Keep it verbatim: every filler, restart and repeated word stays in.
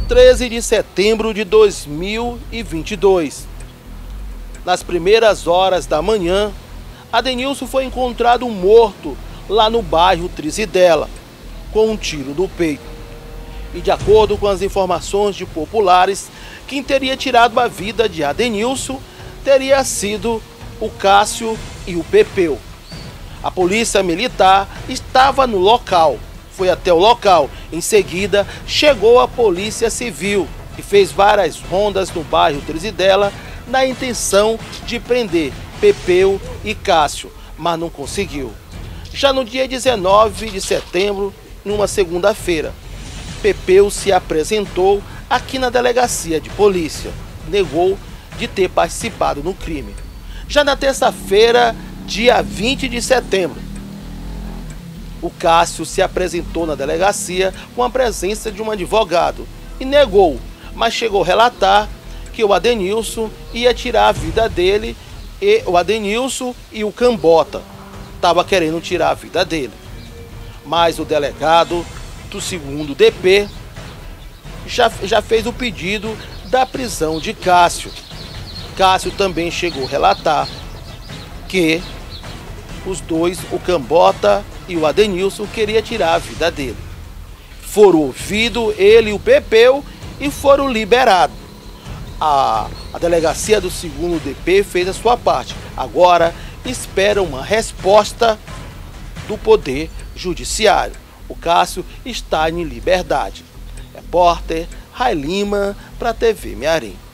treze de setembro de dois mil e vinte e dois. Nas primeiras horas da manhã, Adenilson foi encontrado morto lá no bairro Trizidela, com um tiro no peito. E de acordo com as informações de populares, quem teria tirado a vida de Adenilson teria sido o Cássio e o Pepeu. A polícia militar estava no local, foi até o local. Em seguida, chegou a polícia civil e fez várias rondas no bairro Trizidela na intenção de prender Pepeu e Cássio, mas não conseguiu. Já no dia dezenove de setembro, numa segunda-feira, Pepeu se apresentou aqui na delegacia de polícia, negou de ter participado no crime. Já na terça-feira, dia vinte de setembro, o Cássio se apresentou na delegacia com a presença de um advogado e negou, mas chegou a relatar que o Adenilson ia tirar a vida dele e o Adenilson e o Cambota estavam querendo tirar a vida dele. Mas o delegado do segundo D P já, já fez o pedido da prisão de Cássio. Cássio também chegou a relatar que os dois, o Cambota e o Adenilson, queriam tirar a vida dele. Foram ouvidos, ele e o Pepeu, e foram liberados. A, a delegacia do segundo D P fez a sua parte. Agora espera uma resposta do Poder Judiciário. O Cássio está em liberdade. Repórter Rai Lima para a T V Mearim.